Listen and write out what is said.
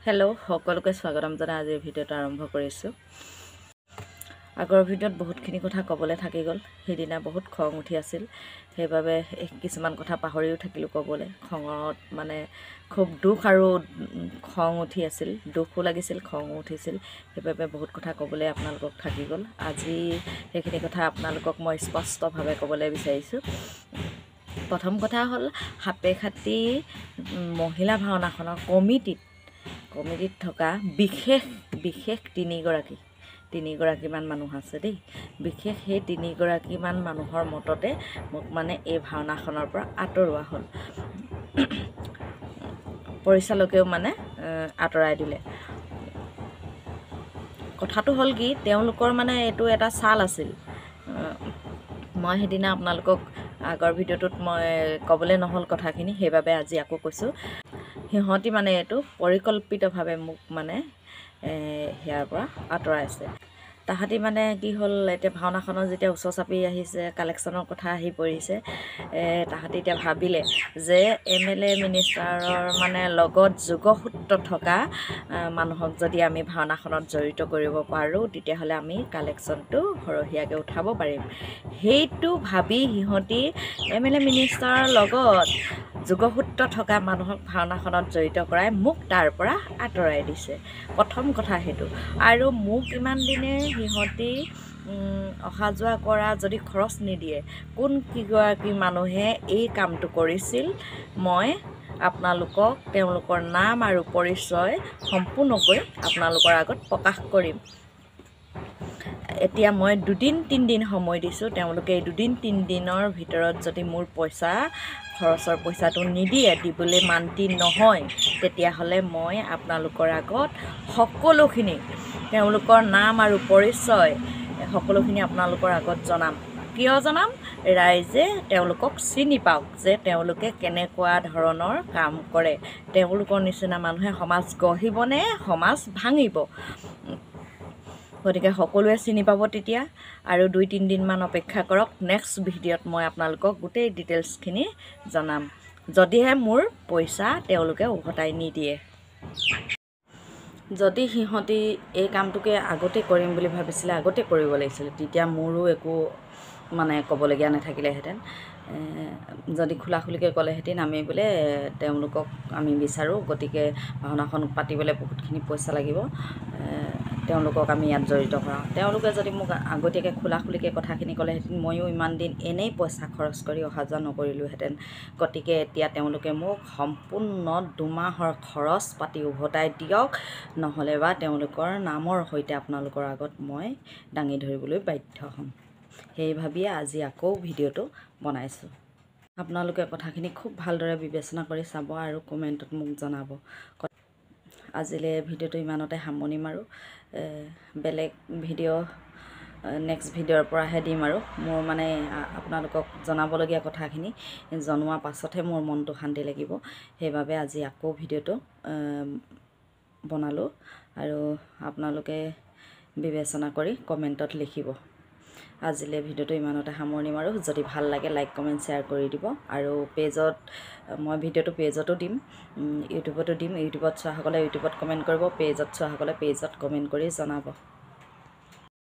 Hello' সকলোকে স্বাগতম জনাই আজিৰ ভিডিঅ'টো আৰম্ভ কৰিছোঁ। আগৰ ভিডিঅ'ত বহুতখিনি কথা ক'বলৈ থাকি গ'ল। সেইদিনা বহুত খং উঠি আছিল, সেইবাবে কিছুমান কথা পাহৰিও থাকিলোঁ ক'বলৈ। খঙত মানে খুব দুখ আৰু খং উঠি আছিল, দুখো লাগিছিল, খঙো উঠিছিল, সেইবাবে বহুত কথা ক'বলৈ আপোনালোকক থাকি গ'ল। আজি সেইখিনি কথা আপোনালোকক মই স্পষ্টভাৱে ক'বলৈ বিচাৰিছোঁ। প্ৰথম কথা হ'ল সাপেখাতি মহিলা ভাওনাখনৰ কমিটিত থকা বিশেষ তিনিগৰাকীমান মানুহ আছে দেই। বিশেষ সেই তিনিগৰাকীমান মানুহৰ মততে মোক মানে এই ভাওনাখনৰ পৰা আঁতৰোৱা হ'ল। পৰিচালকেও মানে আঁতৰাই দিলে। কথাটো হ'ল কি, তেওঁলোকৰ মানে এইটো এটা চাল আছিল। মই সেইদিনা আপোনালোকক আগৰ ভিডিঅ'টোত মই ক'বলৈ নহ'ল কথাখিনি, সেইবাবে আজি আকৌ কৈছোঁ। সিহঁতি মানে এইটো পৰিকল্পিতভাৱে মোক মানে ইয়াৰ পৰা আঁতৰাইছে। তাহাঁতি মানে কি হ'ল, এতিয়া ভাওনাখনৰ যেতিয়া ওচৰ চাপি আহিছে, কালেকশ্যনৰ কথা আহি পৰিছে, তাহাঁতি এতিয়া ভাবিলে যে MLA মিনিষ্টাৰৰ মানে লগত যোগসূত্ৰ থকা মানুহক যদি আমি ভাওনাখনত জড়িত কৰিব পাৰোঁ, তেতিয়াহ'লে আমি কালেকশ্যনটো সৰহীয়াকৈ উঠাব পাৰিম। সেইটো ভাবি সিহঁতি MLA মিনিষ্টাৰৰ লগত যোগসূত্ৰ থকা মানুহক ভাওনাখনত জড়িত কৰাই মোক তাৰ পৰা আঁতৰাই দিছে। প্ৰথম কথা সেইটো। আৰু মোক ইমান দিনে সিহঁতি অহা যোৱা কৰা যদি খৰচ নিদিয়ে, কোন কেইগৰাকী মানুহে এই কামটো কৰিছিল, মই আপোনালোকক তেওঁলোকৰ নাম আৰু পৰিচয় সম্পূৰ্ণকৈ আপোনালোকৰ আগত প্ৰকাশ কৰিম। এতিয়া মই 2-3 দিন সময় দিছোঁ। তেওঁলোকে এই 2-3 দিনৰ ভিতৰত যদি মোৰ খৰচৰ পইচাটো নিদিয়ে, দিবলৈ মান্তি নহয়, তেতিয়াহ'লে মই আপোনালোকৰ আগত সকলোখিনি, তেওঁলোকৰ নাম আৰু পৰিচয় সকলোখিনি আপোনালোকৰ আগত জনাম। কিয় জনাম? ৰাইজে তেওঁলোকক চিনি পাওক যে তেওঁলোকে কেনেকুৱা ধৰণৰ কাম কৰে। তেওঁলোকৰ নিচিনা মানুহে সমাজ গঢ়িবনে সমাজ ভাঙিব? গতিকে সকলোৱে চিনি পাব তেতিয়া। আৰু 2-3 দিনমান অপেক্ষা কৰক। নেক্সট ভিডিঅ'ত মই আপোনালোকক গোটেই ডিটেইলছখিনি জনাম, যদিহে মোৰ পইচা তেওঁলোকে উভতাই নিদিয়ে। যদি সিহঁতি এই কামটোকে আগতে কৰিম বুলি ভাবিছিলে, আগতে কৰিব লাগিছিলে, তেতিয়া মোৰো একো মানে ক'বলগীয়া নাথাকিলেহেঁতেন। যদি খোলাখুলিকৈ ক'লেহেঁতেন আমি বোলে তেওঁলোকক আমি বিচাৰোঁ, গতিকে ভাওনাখন পাতিবলৈ বহুতখিনি পইচা লাগিব, তেওঁলোকক আমি ইয়াত জড়িত কৰাওঁ। তেওঁলোকে যদি মোক আগতীয়াকৈ খোলাখুলিকৈ কথাখিনি ক'লেহেঁতেন, ময়ো ইমান দিন এনেই পইচা খৰচ কৰি অহা যোৱা নকৰিলোহেঁতেন। গতিকে এতিয়া তেওঁলোকে মোক সম্পূৰ্ণ 2 মাহৰ খৰচ পাতি উভতাই দিয়ক, নহ'লে বা তেওঁলোকৰ নামৰ সৈতে আপোনালোকৰ আগত মই দাঙি ধৰিবলৈ বাধ্য হ'ম। সেই ভাবিয়ে আজি আকৌ ভিডিঅ'টো বনাইছোঁ। আপোনালোকে কথাখিনি খুব ভালদৰে বিবেচনা কৰি চাব আৰু কমেণ্টত মোক জনাব। আজিলৈ ভিডিঅ'টো ইমানতে সামৰণি মাৰোঁ। বেলেগ ভিডিঅ' নেক্সট ভিডিঅ'ৰ পৰাহে দিম আৰু মোৰ মানে আপোনালোকক জনাবলগীয়া কথাখিনি জনোৱাৰ পাছতহে মোৰ মনটো শান্তি লাগিব। সেইবাবে আজি আকৌ ভিডিঅ'টো বনালোঁ আৰু আপোনালোকে বিবেচনা কৰি কমেণ্টত লিখিব। আজিলৈ ভিডিঅ'টো ইমানতে সামৰণি মাৰোঁ। যদি ভাল লাগে লাইক কমেণ্ট শ্বেয়াৰ কৰি দিব। আৰু মই ভিডিঅ'টো পেজতো দিম, ইউটিউবতো দিম। ইউটিউবত চোৱাসকলে ইউটিউবত কমেণ্ট কৰিব, পেজত চোৱাসকলে পেজত কমেণ্ট কৰি জনাব।